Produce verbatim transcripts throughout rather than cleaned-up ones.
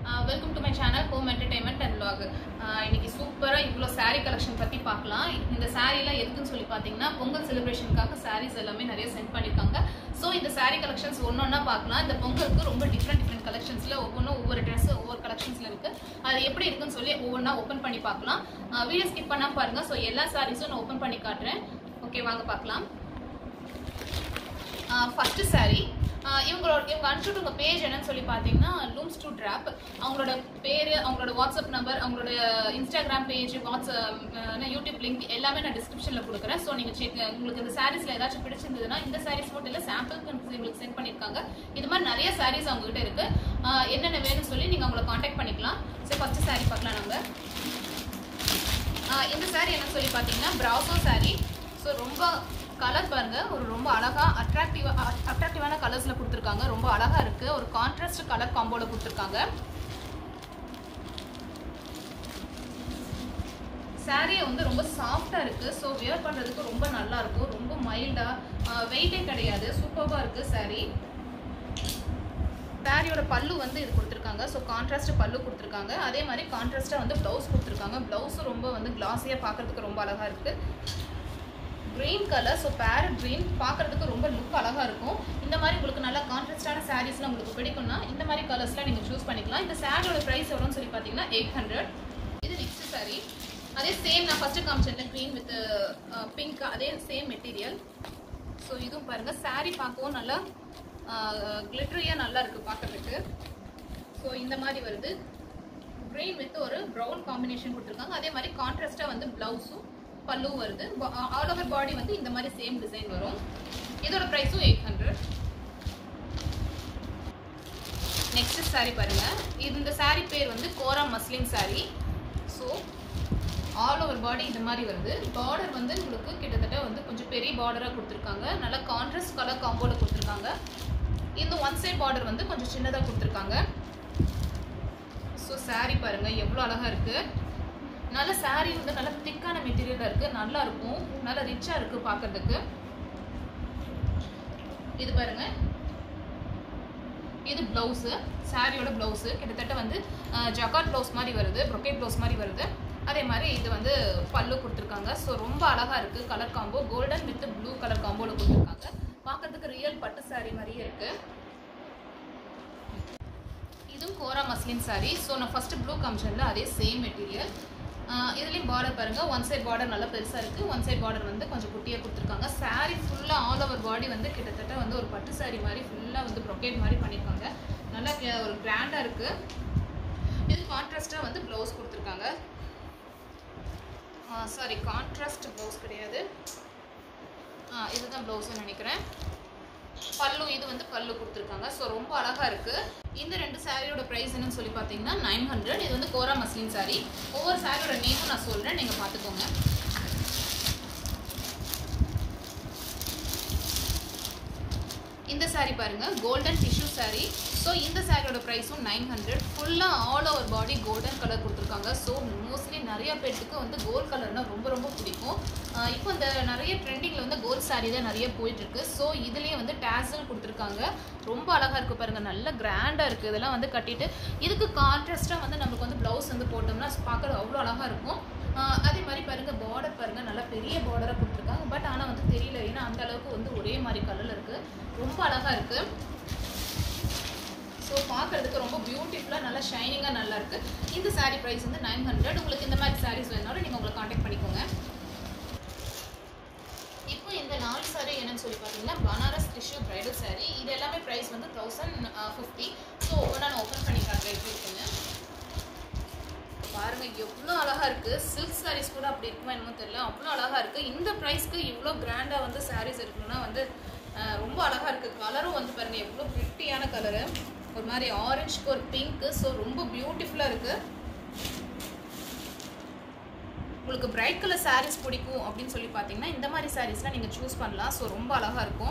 Welcome to my channel home entertainment and vlog. இன்னைக்கு சூப்பராக இவ்வளோ சாரீ கலெக்ஷன் பற்றி பார்க்கலாம். இந்த சாரீலாம் எதுக்குன்னு சொல்லி பார்த்தீங்கன்னா பொங்கல் செலிப்ரேஷனுக்காக சாரீஸ் எல்லாமே நிறைய சென்ட் பண்ணியிருக்காங்க. ஸோ இந்த சாரீ கலெக்ஷன்ஸ் ஒன்று ஒன்றா பார்க்கலாம். இந்த பொங்கலுக்கு ரொம்ப டிஃப்ரெண்ட் டிஃப்ரெண்ட் கலெக்ஷன்ஸில் ஒவ்வொன்றும் ஒவ்வொரு ட்ரெஸ் ஒவ்வொரு கலெக்ஷன்ஸில் இருக்குது. அது எப்படி இருக்குன்னு சொல்லி ஒவ்வொன்றா ஓப்பன் பண்ணி பார்க்கலாம். வீடியோ ஸ்கிப் பண்ணால் பாருங்கள். ஸோ எல்லா சாரீஸும் நான் ஓப்பன் பண்ணி காட்டுறேன். ஓகே, வாங்க பார்க்கலாம். ஃபர்ஸ்ட் சாரீ இவங்களோட இவங்க அனுப்பிச்சுட்டு பேஜ் என்னன்னு சொல்லி பார்த்தீங்கன்னா லூம்ஸ் டு ட்ராப். அவங்களோட பேர், அவங்களோட வாட்ஸ்அப் நம்பர், அவங்களோட Instagram page, WhatsApp, YouTube link எல்லாமே நான் டிஸ்கிரிப்ஷனில் கொடுக்குறேன். ஸோ நீங்கள் செக் உங்களுக்கு இந்த சாரீஸில் ஏதாச்சும் பிடிச்சிருந்ததுன்னா இந்த சாரீஸ் மட்டும் இல்லை சாம்பிளுக்கு உங்களுக்கு சென்ட் பண்ணியிருக்காங்க. இது மாதிரி நிறைய சாரீஸ் அவங்ககிட்ட இருக்குது. என்னென்ன வேணும்னு சொல்லி நீங்கள் அவங்கள காண்டாக்ட் பண்ணிக்கலாம். ஸோ ஃபஸ்ட்டு சாரீ பார்க்கலாம். நம்ம இந்த சாரீ என்னன்னு சொல்லி பார்த்தீங்கன்னா பிராசோ சாரீ. ஸோ ரொம்ப கலர் பாருங்க, ஒரு ரொம்ப அழகா அட்ராக்டிவா அட்ராக்டிவான கலர்ஸ்ல கொடுத்துருக்காங்க. ரொம்ப அழகா இருக்கு. ஒரு கான்ட்ராஸ்ட் கலர் காம்போல கொடுத்துருக்காங்க. சாரியை வந்து ரொம்ப சாஃப்டா இருக்கு. ஸோ வியர் பண்றதுக்கு ரொம்ப நல்லா இருக்கும். ரொம்ப மைல்டா, வெயிட்டே கிடையாது. சூப்பர்வா இருக்கு சாரி. சாரியோட பல்லு வந்து இது கொடுத்துருக்காங்க. ஸோ கான்ட்ராஸ்ட் பல்லு கொடுத்துருக்காங்க. அதே மாதிரி கான்ட்ராஸ்டா வந்து பிளவுஸ் கொடுத்துருக்காங்க. பிளவுஸும் ரொம்ப வந்து கிளாஸியா பார்க்கறதுக்கு ரொம்ப அழகா இருக்கு. Green colour, so parrot green பார்க்குறதுக்கு ரொம்ப லுக் அழகாக இருக்கும். இந்த மாதிரி உங்களுக்கு நல்லா கான்ட்ராஸ்டான சாரீஸ்லாம் உங்களுக்கு பிடிக்கும்னா இந்த மாதிரி கலர்ஸ்லாம் நீங்கள் சூஸ் பண்ணிக்கலாம். இந்த சாரியோட ப்ரைஸ் எவ்வளோன்னு சொல்லி பார்த்தீங்கன்னா எயிட் ஹண்ட்ரட். இது நெக்ஸ்ட் சாரீ. அதே சேம் நான் ஃபஸ்ட்டு காமிச்சேன் க்ரீன் வித் பிங்க், அதே சேம் மெட்டீரியல். ஸோ இதுவும் பாருங்கள், சாரீ பார்க்கவும் நல்லா கிளிட்டரியாக நல்லா இருக்குது பார்க்குறதுக்கு. ஸோ இந்த மாதிரி வருது. க்ரீன் வித் ஒரு ப்ரௌன் காம்பினேஷன் கொடுத்துருக்காங்க. அதே மாதிரி கான்ட்ராஸ்டாக வந்து ப்ளவுஸும் பல்லு வருது. ஆல் ஓவர் பாடி வந்து இந்த மாதிரி சேம் டிசைன் வரும். இதோட பிரைஸும் எயிட் ஹண்ட்ரட். நெக்ஸ்ட் சாரீ பாருங்க. இந்த சாரீ பேர் வந்து Kora muslin saree. So all over body இந்த மாதிரி வருது. பார்டர் வந்து உங்களுக்கு கிட்டத்தட்ட வந்து கொஞ்சம் பெரிய பார்டராக கொடுத்துருக்காங்க. நல்லா கான்ட்ராஸ்ட் கலர் காம்போல கொடுத்துருக்காங்க. இந்த ஒன் சைட் பார்டர் வந்து கொஞ்சம் சின்னதாக கொடுத்துருக்காங்க. ஸோ சாரீ பாருங்க எவ்வளோ அழகா இருக்கு. நல்ல சாரீ வந்து நல்ல திக்கான மெட்டீரியலாக இருக்குது. நல்லா இருக்கும், நல்லா ரிச்சாக இருக்குது பார்க்கறதுக்கு. இது பாருங்க, இது ப்ளவுஸு, சாரியோட ப்ளவுஸு கிட்டத்தட்ட வந்து ஜக்கார்ட் ப்ளவுஸ் மாதிரி வருது, ப்ரொக்கேட் ப்ளவுஸ் மாதிரி வருது. அதே மாதிரி இது வந்து பல்லு கொடுத்துருக்காங்க. ஸோ ரொம்ப அழகாக இருக்குது. Colour combo golden with blue colour காம்போவில் கொடுத்துருக்காங்க. பார்க்கறதுக்கு ரியல் பட்டு சாரீ மாதிரியே இருக்குது. இதுவும் கோரா மஸ்லின் சாரீ. ஸோ நான் ஃபஸ்ட்டு ப்ளூ காமிச்சேன்ல அதே சேம் மெட்டீரியல். இதுலேயும் பார்டர் பாருங்கள், ஒன் சைட் பார்டர் நல்லா பெருசாக இருக்குது, ஒன் சைட் பார்டர் வந்து கொஞ்சம் குட்டியாக கொடுத்துருக்காங்க. சாரீ ஃபுல்லாக ஆல் ஓவர் பாடி வந்து கிட்டத்தட்ட வந்து ஒரு பட்டு சாரீ மாதிரி ஃபுல்லாக வந்து ப்ரொக்கேட் மாதிரி பண்ணியிருக்காங்க. நல்லா ஒரு கிராண்டாக இருக்குது. இது கான்ட்ராஸ்டாக வந்து ப்ளவுஸ் கொடுத்துருக்காங்க. சாரி, கான்ட்ராஸ்ட் ப்ளவுஸ் கிடையாது, இதுதான் ப்ளவுஸ்ன்னு நினைக்கிறேன். பல்லு, இது வந்து பல்லு கொடுத்துருக்காங்க. ஸோ ரொம்ப அழகாக இருக்குது. இந்த ரெண்டு சாரியோட ப்ரைஸ் என்னன்னு சொல்லி பார்த்தீங்கன்னா நைன் ஹண்ட்ரட். இது வந்து கோரா மஸ்லின் சாரீ. ஒவ்வொரு சாரியோட நேமும் நான் சொல்கிறேன், நீங்கள் பார்த்துக்கோங்க. இந்த சாரீ பாருங்கள், கோல்டன் டிஷ்யூ சாரீ. ஸோ இந்த சாரியோட ப்ரைஸும் நைன் ஹண்ட்ரட். ஃபுல்லாக all over body golden colour கொடுத்துருக்காங்க. ஸோ மோஸ்ட்லி நிறைய பேருக்கு வந்து கோல்ட் கலர்னால் ரொம்ப ரொம்ப பிடிக்கும். இப்போ இந்த நிறைய ட்ரெண்டிங்கில் வந்து கோல்ட் சாரீ தான் நிறைய போயிட்டுருக்கு. ஸோ இதுலேயே வந்து டேசல் கொடுத்துருக்காங்க. ரொம்ப அழகாக இருக்குது பாருங்கள், நல்ல கிராண்டாக இருக்குது. இதெல்லாம் வந்து கட்டிட்டு இதுக்கு கான்ட்ராஸ்ட்டாக வந்து நம்மளுக்கு வந்து ப்ளவுஸ் வந்து போட்டோம்னா பார்க்குறது அவ்வளோ அழகாக இருக்கும். அதே மாதிரி பாருங்கள், பார்டர் பாருங்கள், நல்லா பெரிய பார்டராக கொடுத்துருக்காங்க. பட் ஆனால் வந்து தெரியல, ஏன்னா அந்த அளவுக்கு வந்து ஒரே மாதிரி கலரில் இருக்குது. ரொம்ப அழகாக இருக்குது. ஸோ பார்க்குறதுக்கு ரொம்ப பியூட்டிஃபுல்லாக நல்லா ஷைனிங்காக நல்லா இருக்குது. இந்த சாரீ ப்ரைஸ் வந்து நைன் ஹண்ட்ரட். உங்களுக்கு இந்த மாதிரி சாரீஸ் வேணாலும் நீங்கள் உங்களை காண்டாக்ட் பண்ணிக்கோங்க. இப்போ இந்த நாலு சாரீ என்னன்னு சொல்லி பார்த்தீங்கன்னா பனாரஸ் டிஷ்யூ பிரைடல் சாரீ. இது எல்லாமே ப்ரைஸ் வந்து தௌசண்ட் ஃபிஃப்டி. ஸோ நான் ஓப்பன் பண்ணி காட்டுறேன். இருக்குன்னு பாருங்கள், எவ்வளோ அழகாக இருக்குது. சில்க் சாரீஸ் கூட அப்படி இருக்குமா என்னமோ தெரியல, அவ்வளோ அழகாக இருக்குது. இந்த ப்ரைஸ்க்கு இவ்வளோ கிராண்டாக வந்து சாரீஸ் இருக்கணும்னா வந்து ரொம்ப அழகாக இருக்குது. கலரும் வந்து பாருங்கள் எவ்வளோ பிரிட்டியான கலரு, ஒரு மாதிரி ஆரஞ்சுக்கு ஒரு பிங்க்கு. ஸோ ரொம்ப பியூட்டிஃபுல்லாக இருக்குது. உங்களுக்கு பிரைட் கலர் சாரீஸ் பிடிக்கும் அப்படின்னு சொல்லி பார்த்தீங்கன்னா இந்த மாதிரி சாரீஸ்லாம் நீங்கள் சூஸ் பண்ணலாம். ஸோ ரொம்ப அழகாக இருக்கும்.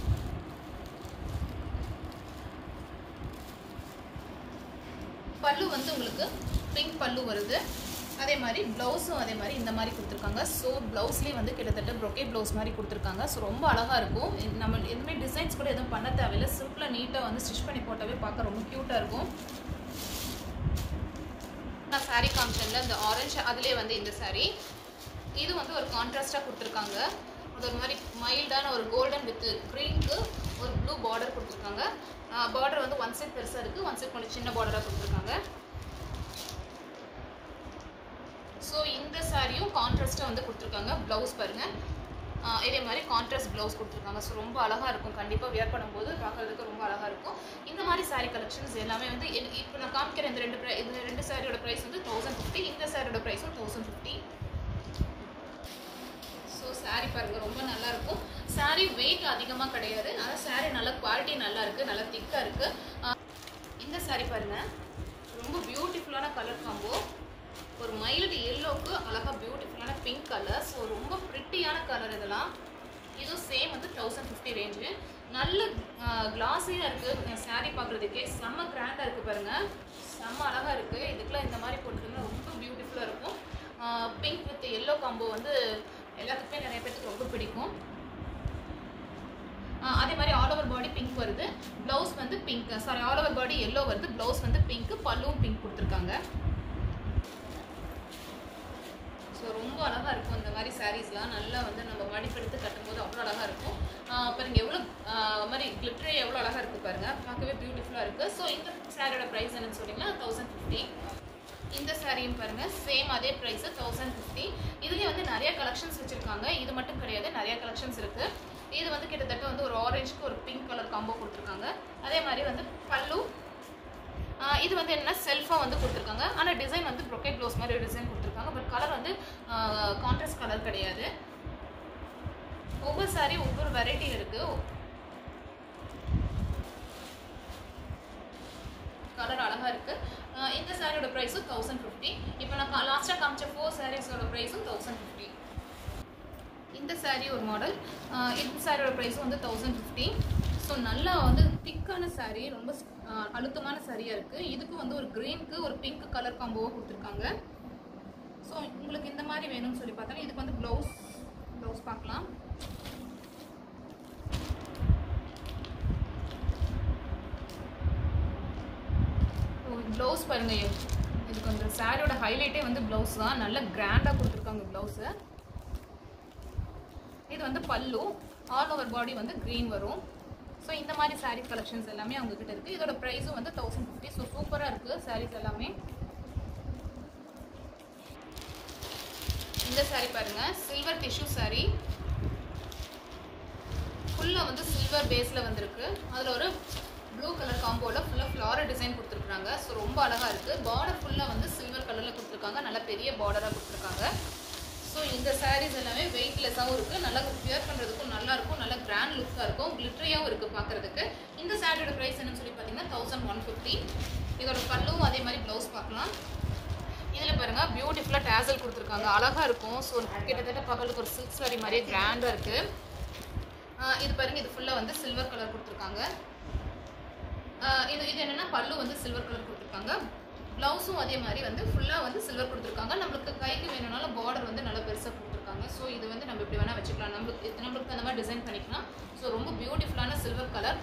பல்லு வந்து உங்களுக்கு பிங்க் பல்லு வருது. அதே மாதிரி ப்ளவுஸும் அதே மாதிரி இந்த மாதிரி கொடுத்துருக்காங்க. ஸோ ப்ளவுஸ்லேயே வந்து கிட்டத்தட்ட ப்ரொக்கே ப்ளவுஸ் மாதிரி கொடுத்துருக்காங்க. ஸோ ரொம்ப அழகாக இருக்கும். நம்ம எதுவுமே டிசைன்ஸ் கூட எதுவும் பண்ண தேவையில்லை, சிம்பிளாக நீட்டாக வந்து ஸ்டிச் பண்ணி போட்டாவே பார்க்க ரொம்ப க்யூட்டாக இருக்கும். saree காமிச்சேன்ல இந்த ஆரஞ்சு அதிலே வந்து இந்த saree இது வந்து ஒரு கான்ட்ராஸ்டா கொடுத்திருக்காங்க அது ஒரு மாதிரி மைல்டான ஒரு கோல்டன் வித் கிரீனுக்கு ஒரு ப்ளூ பார்டர் கொடுத்திருக்காங்க பார்டர் வந்து ஒன் சைடு பெருசா இருக்கு ஒன் சைடு கொஞ்சம் சின்ன பார்டரா கொடுத்திருக்காங்க சோ இந்த சாரியும் கான்ட்ராஸ்டா வந்து கொடுத்திருக்காங்க ப்ளவுஸ் பாருங்க இதே மாதிரி கான்ட்ராஸ்ட் ப்ளவுஸ் கொடுத்திருக்காங்க சோ ரொம்ப அழகா இருக்கும் கண்டிப்பா வியர் பண்ணும்போது பார்க்கிறதுக்கு ரொம்ப அழகா இருக்கும் இந்த மாதிரி saree கலெக்ஷன்ஸ் எல்லாமே வந்து இப்போ நான் காமிக்கிற இந்த ரெண்டு இந்த ரெண்டு சாரியோட பிரைஸ் வந்து one thousand fifty இந்த சாரியோட price one thousand fifty so saree பாருங்க ரொம்ப நல்லா இருக்கும் saree weight அதிகமா கிடையாது ஆனா saree நல்ல குவாலிட்டி நல்லா இருக்கு நல்ல திக்கா இருக்கு இந்த saree பாருங்க ரொம்ப பியூட்டிஃபுல்லான கலர் காம்போ ஒரு மைல்ட் yellowக்கு அழகா பியூட்டிஃபுல்லான பிங்க் கலர் சோ ரொம்ப பிரிட்டியான கலர் இதெல்லாம் இது சேம் வந்து one thousand fifty ரேஞ்ச் நல்ல கிளாஸியா இருக்கு saree பார்க்கிறதுக்கே செம்ம கிராண்டா இருக்கு பாருங்க செம்ம அழகா இருக்கு இதுக்குள்ள இந்த மாதிரி போட்டுட்டீங்கன்னா ரொம்ப பியூட்டிஃபுல்லா இருக்கும் பிங்க் வித் yellow காம்போ வந்து எல்லாத்துக்குமே நிறைய பேருக்கு ரொம்ப பிடிக்கும் அதே மாதிரி ஆல் ஓவர் பாடி பிங்க் வருது ப்ளவுஸ் வந்து pink saree all over body yellow வருது ப்ளவுஸ் வந்து பிங்க் பல்லுவும் பிங்க் கொடுத்திருக்காங்க சோ ரொம்ப அழகா இருக்கும் இந்த மாதிரி sareesலாம் நல்லா வந்து நம்ம மடிப்பெடுத்து கட்டும்போது அவ்வளவு அழகா இருக்கும் பாருங்க எவ்வளவு மாதிரி கிளிட்டரே எவ்வளவு அழகா இருக்கு பாருங்க பார்க்கவே பியூட்டிஃபுல்லா இருக்கு சோ இந்த சாரியோட பிரைஸ் என்னன்னு சொல்றீங்களா one thousand fifty இந்த சாரியும் பாருங்க சேம் அதே பிரைஸ் one thousand fifty இதுலயே வந்து நிறைய கலெக்ஷன்ஸ் வச்சிருக்காங்க இது மட்டும் கிடையாது நிறைய கலெக்ஷன்ஸ் இருக்கு இது வந்து கிட்டத்தட்ட வந்து ஒரு ஆரஞ்சுக்கு ஒரு பிங்க் கலர் காம்போ கொடுத்திருக்காங்க அதே மாதிரி வந்து பல்லு இது வந்து என்ன செல்ஃபா வந்து கொடுத்திருக்காங்க ஆனா டிசைன் வந்து brocade blouse மாதிரி டிசைன் கொடுத்திருக்காங்க பட் கலர் வந்து கான்ட்ராஸ்ட் கலர் கிடையாது ஒவ்வொரு saree ஒவ்வொரு வெரைட்டி இருக்கு கலர் அழகா இருக்கு இந்த சாரியோட பிரைஸ் one thousand fifty இப்போ நான் லாஸ்டா காமிச்ச four sareesோட பிரைஸ் one thousand fifty இந்த saree ஒரு மாடல் இந்த சாரியோட பிரைஸ் வந்து one thousand fifty சோ நல்லா வந்து திக்கான saree ரொம்ப அழுத்தமான சாரியா இருக்கு இதுக்கு வந்து ஒரு கிரீனுக்கு ஒரு பிங்க் கலர் காம்போவா கொடுத்திருக்காங்க சோ உங்களுக்கு இந்த மாதிரி வேணும்னு சொல்லி பார்த்தா இதுக்கு வந்து ப்ளவுஸ் ப்ளவுஸ் பார்க்கலாம் ஓ ப்ளவுஸ் பாருங்க இதுக்கு வந்து சாரியோட ஹைலைட்டே வந்து ப்ளவுஸ் தான் நல்ல கிராண்டா கொடுத்திருக்காங்க ப்ளவுஸ் இது வந்து பல்லு ஆல் ஓவர் பாடி வந்து கிரீன் வரும் சோ இந்த மாதிரி saree collections எல்லாமே அவங்க கிட்ட இருக்கு இதோட பிரைஸும் வந்து one thousand fifty சோ சூப்பரா இருக்கு sarees எல்லாமே இந்த saree பாருங்க சில்வர் டிஷ்யூ saree ஃபுல்லா வந்து சில்வர் பேஸ்ல வந்திருக்கு அதுல ஒரு ப்ளூ கலர் காம்போல ஃபுல்லா ஃப்ளாரல் டிசைன் கொடுத்திருக்காங்க சோ ரொம்ப அழகா இருக்கு பார்டர் ஃபுல்லா வந்து சில்வர் கலர்ல கொடுத்திருக்காங்க நல்ல பெரிய பார்டரா கொடுத்திருக்காங்க சோ இந்த sarees எல்லாமே வெயிட்லெஸ்ஸாவும் இருக்கு நல்லா வியர் பண்றதுக்கும் நல்லா இருக்கும் நல்ல கிராண்ட் லுக்கா இருக்கும் கிளிட்டரியாவும் இருக்கு பார்க்கிறதுக்கு இந்த சாரியோட பிரைஸ் என்னன்னு சொல்லி பாத்தீங்கன்னா one thousand one hundred fifty இதோட பல்லுவும் அதே மாதிரி ப்ளவுஸ் பார்க்கலாம் இதுல பாருங்க பியூட்டிஃபுல்லா டாசல் கொடுத்திருக்காங்க அழகா இருக்கும் சோ கிட்டத்தட்ட பகலுக்கு ஒரு silk saree மாதிரியே கிராண்டா இருக்கு இது பாருங்க இது ஃபுல்லா வந்து சில்வர் கலர் கொடுத்திருக்காங்க இது இது என்னன்னா பல்லு வந்து சில்வர் கலர் கொடுத்திருக்காங்க ப்ளவுஸும் அதே மாதிரி வந்து ஃபுல்லா வந்து சில்வர் கொடுத்திருக்காங்க நமக்கு கைக்கு வேணும்னாலும் பார்டர் வந்து நல்ல பெருசா கொடுத்திருக்காங்க சோ இது வந்து நம்ம இப்படி வேணா வச்சுக்கலாம் நமக்கு நமக்கு அந்த மாதிரி டிசைன் பண்ணிக்கலாம் சோ ரொம்ப பியூட்டிஃபுல்லான சில்வர் கலர்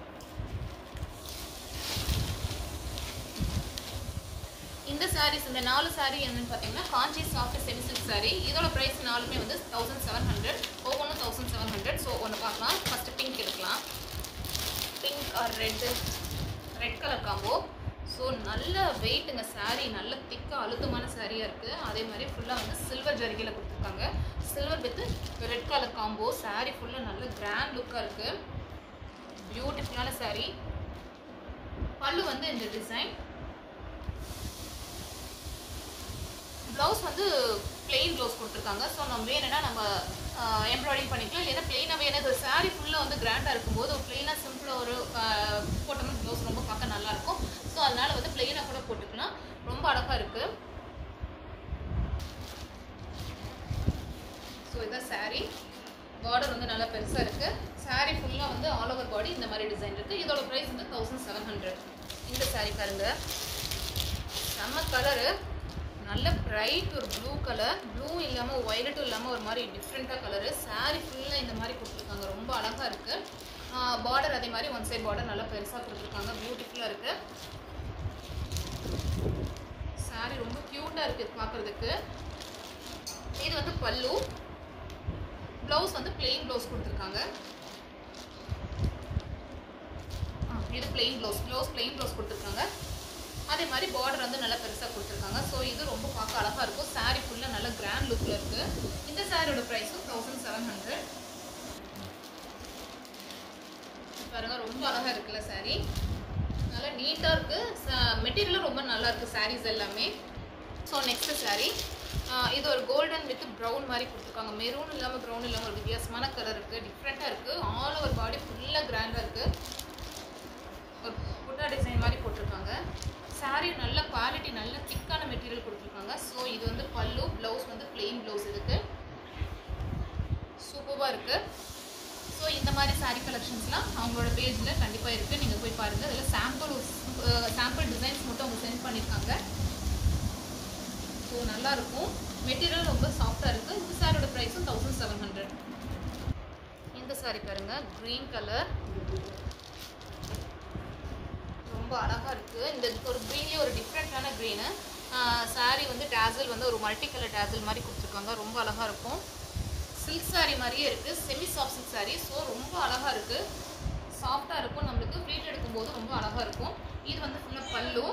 இந்த sarees இந்த நாலு saree என்னன்னு பாத்தீங்கன்னா Kanchi soft semi silk saree இதோட பிரைஸ் நாலுமே வந்து one thousand seven hundred ஒவ்வொன்றும் one thousand seven hundred so ஒன்னு பார்க்கலாம் ஃபர்ஸ்ட் பிங்க் எடுக்கலாம் pink or red red colour combo so நல்ல வெயிட்ங்க saree நல்ல திக்கா அழுத்தமான சாரியா இருக்கு அதே மாதிரி ஃபுல்லா வந்து சில்வர் ஜரிகையில கொடுத்திருக்காங்க silver with red colour combo saree ஃபுல்லா நல்ல கிராண்ட் லுக்கா இருக்கு பியூட்டிஃபுல்லான saree பல்லு வந்து இந்த டிசைன் ப்ளவுஸ் வந்து பிளெயின் ப்ளவுஸ் கொடுத்திருக்காங்க சோ நம்ம வேணும்னா நம்ம எம்ப்ராய்டிங் பண்ணிக்கலாம் இல்ல பிளெயினாவே எனக்கு saree ஃபுல்லா வந்து கிராண்டா இருக்கும்போது ஒரு பிளெயினா சிம்பிளா ஒரு போட்டோம் ப்ளவுஸ் ரொம்ப பார்க்க நல்லா இருக்கும் சோ அதனால வந்து பிளெயினா கூட போட்டுக்கலாம் ரொம்ப அழகா இருக்கு சோ இத saree பார்டர் வந்து நல்லா பெருசா இருக்கு saree ஃபுல்லா வந்து ஆல் ஓவர் பாடி இந்த மாதிரி டிசைன் இருக்கு இதோட பிரைஸ் வந்து one thousand seven hundred இந்த saree பாருங்க செம்ம கலர் நல்ல பிரைட் ஒரு ப்ளூ கலர் ப்ளூ இல்லாம வயலட் இல்லாம ஒரு மாதிரி டிஃபரண்டா கலர் saree ஃபுல்லா இந்த மாதிரி கொடுத்திருக்காங்க ரொம்ப அழகா இருக்கு பார்டர் அதே மாதிரி ஒன் சைடு பார்டர் நல்லா பெருசா கொடுத்திருக்காங்க பியூட்டிஃபுல்லா இருக்கு saree ரொம்ப இருக்குது. இது வந்து பல்லு. ப்ளவுஸ் வந்து பிளெயின் ப்ளவுஸ் கொடுத்துருக்காங்க. இது plain blouse blouse plain blouse கொடுத்துருக்காங்க. அதே மாதிரி பார்டர் வந்து நல்லா பெருசாக கொடுத்துருக்காங்க. ஸோ இது ரொம்ப பார்க்க அழகாக இருக்கும். சாரீ ஃபுல்லாக நல்ல கிராண்ட் லுக்கில் இருக்குது. இந்த சாரியோட ப்ரைஸும் தௌசண்ட் செவன் ஹண்ட்ரட். பாருங்க, ரொம்ப அழகாக இருக்குல்ல சாரீ. நல்லா நீட்டாக இருக்குது. மெட்டீரியலும் ரொம்ப நல்லா இருக்குது சாரீஸ் எல்லாமே. ஸோ நெக்ஸ்ட் சாரீ, இது ஒரு கோல்டன் வித் ப்ரௌன் மாதிரி கொடுத்துருக்காங்க. மெரூன் இல்லாமல் ப்ரௌன் இல்லாமல் ஒரு வித்தியாசமான கலர் இருக்குது. டிஃப்ரெண்ட்டாக இருக்குது. ஆல் ஓவர் பாடி ஃபுல்லாக கிராண்டாக இருக்குது. ஒரு புட்டா டிசைன் மாதிரி போட்டிருக்காங்க. சாரீ நல்ல குவாலிட்டி, நல்ல திக்கான மெட்டீரியல் கொடுத்துருக்காங்க. ஸோ இது வந்து பல்லு. ப்ளவுஸ் வந்து பிளெயின் ப்ளவுஸ். இதுக்கு சூப்பராக இருக்குது. ஸோ இந்த மாதிரி சாரீ கலெக்ஷன்ஸ்லாம் அவங்களோட பேஜில் கண்டிப்பாக இருக்குது. நீங்கள் போய் பாருங்கள். அதில் சாம்பிள் சாம்பிள் டிசைன்ஸ் மட்டும் அவங்க சென்ட் பண்ணியிருக்காங்க. ஸோ நல்லாயிருக்கும். மெட்டீரியல் ரொம்ப சாஃப்டாக இருக்குது. இந்த சாரியோட ப்ரைஸும் தௌசண்ட் செவன் ஹண்ட்ரட். இந்த சாரீ பாருங்கள், க்ரீன் கலர், ரொம்ப அழகாக இருக்குது. இந்த ஒரு க்ரீன்லேயே ஒரு டிஃப்ரெண்ட்டான க்ரீனு. சாரீ வந்து டேசல் வந்து ஒரு மல்டி கலர் டேசல் மாதிரி கொடுத்துருக்காங்க. ரொம்ப அழகாக இருக்கும். சில்க் சாரீ மாதிரியே இருக்குது. Semi soft silk saree. So ரொம்ப அழகாக இருக்குது. சாஃப்டாக இருக்கும். நம்மளுக்கு ப்ளீட் எடுக்கும்போது ரொம்ப அழகாக இருக்கும். இது வந்து ஃபுல்லாக பல்லு.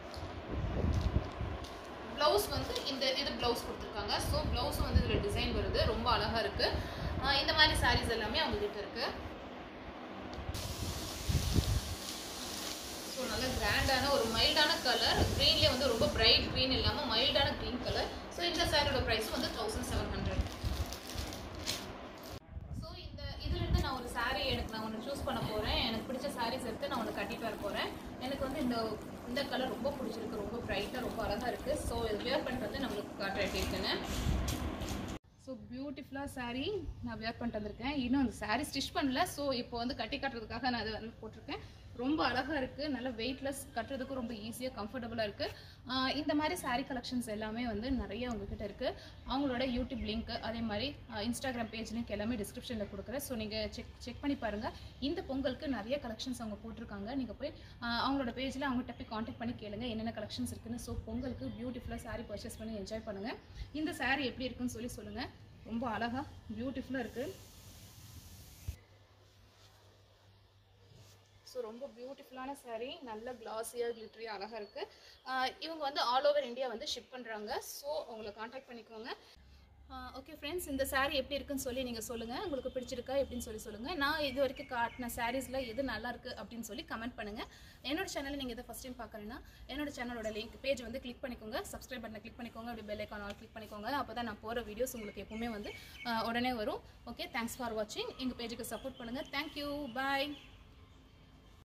ப்ளவுஸ் வந்து இந்த இது ப்ளவுஸ் கொடுத்துருக்காங்க. ஸோ ப்ளவுஸும் வந்து இதில் டிசைன் வருது. ரொம்ப அழகாக இருக்குது. இந்த மாதிரி சாரீஸ் எல்லாமே அவங்ககிட்ட இருக்குது. ஸோ நல்ல கிராண்டான ஒரு மைல்டான கலர். க்ரீன்லேயே வந்து ரொம்ப பிரைட் க்ரீன் இல்லாமல் மைல்டான க்ரீன் கலர். ஸோ இந்த சாரியோட ப்ரைஸும் வந்து தௌசண்ட் செவன் ஹண்ட்ரட். ஸோ இந்த இதுலேருந்து நான் ஒரு சாரீ எனக்கு நான் ஒன்று சூஸ் பண்ண போகிறேன். எனக்கு பிடிச்ச சாரீஸ் எடுத்து நான் ஒன்று கட்டிட்டு வர போகிறேன். எனக்கு வந்து இந்த இந்த கலர் ரொம்ப பிடிச்சிருக்கு. ரொம்ப ப்ரைட்டாக ரொம்ப அழகாக இருக்குது. ஸோ இது வியர் பண்ணிட்டு வந்து நம்மளுக்கு காட்டுறேன் எப்படி இருக்குன்னு. ஸோ பியூட்டிஃபுல்லாக சாரீ நான் வியர் பண்ணிட்டு வந்திருக்கேன். இன்னும் அந்த சாரீ ஸ்டிச் பண்ணல. ஸோ இப்போ வந்து கட்டி காட்டுறதுக்காக நான் அதை வந்து போட்டிருக்கேன். ரொம்ப அழகாக இருக்குது. நல்ல வெயிட்லெஸ், கட்டுறதுக்கும் ரொம்ப ஈஸியாக கம்ஃபர்டபுளாக இருக்குது. இந்த மாதிரி சாரீ கலெக்ஷன்ஸ் எல்லாமே வந்து நிறைய அவங்கக்கிட்ட இருக்குது. அவங்களோட யூடியூப் லிங்க், அதே மாதிரி இன்ஸ்டாகிராம் பேஜ் லிங்க் எல்லாமே டிஸ்கிரிப்ஷனில் கொடுக்குறேன். ஸோ நீங்கள் செக் செக் பண்ணி பாருங்கள். இந்த பொங்கலுக்கு நிறைய கலெக்ஷன்ஸ் அவங்க போட்டிருக்காங்க. நீங்கள் போய் அவங்களோட பேஜில் அவங்ககிட்ட போய் காண்டாக்ட் பண்ணி கேளுங்க என்னென்ன கலெக்ஷன்ஸ் இருக்குன்னு. ஸோ பொங்கலுக்கு பியூட்டிஃபுல்லாக சாரீ பர்ச்சேஸ் பண்ணி என்ஜாய் பண்ணுங்கள். இந்த சாரீ எப்படி இருக்குன்னு சொல்லி சொல்லுங்கள். ரொம்ப அழகாக பியூட்டிஃபுல்லாக இருக்குது. ஸோ ரொம்ப பியூட்டிஃபுல்லான சாரீ. நல்ல கிளாஸியாக கிளிட்டரியாக அழகாக இருக்குது. இவங்க வந்து ஆல் ஓவர் இந்தியா வந்து ஷிப் பண்ணுறாங்க. ஸோ அவங்கள காண்டாக்ட் பண்ணிக்கோங்க. ஓகே ஃப்ரெண்ட்ஸ், இந்த சாரீ எப்படி இருக்குன்னு சொல்லி நீங்கள் சொல்லுங்கள். உங்களுக்கு பிடிச்சிருக்கா எப்படின்னு சொல்லி சொல்லுங்கள். நான் இது வரைக்கும் காட்டின சாரீஸில் எது நல்லாயிருக்கு அப்படின்னு சொல்லி கமெண்ட் பண்ணுங்கள். என்னோட சேனலை நீங்கள் இதை ஃபஸ்ட் டைம் பார்க்குறேன்னா என்னோட சேனலோட லிங்க் பேஜ் வந்து கிளிக் பண்ணிக்கோங்க. சப்ஸ்கிரைப் பட்டனை கிளிக் பண்ணிக்கோங்க. அப்படி பெல் ஐக்கான் ஆல் கிளிக் பண்ணிக்கோங்க. அப்போ தான் நான் போகிற வீடியோஸ் உங்களுக்கு எப்பவுமே வந்து உடனே வரும். ஓகே, தேங்க்ஸ் ஃபார் வாட்சிங். எங்கள் பேஜுக்கு சப்போர்ட் பண்ணுங்கள். தேங்க்யூ, பாய்.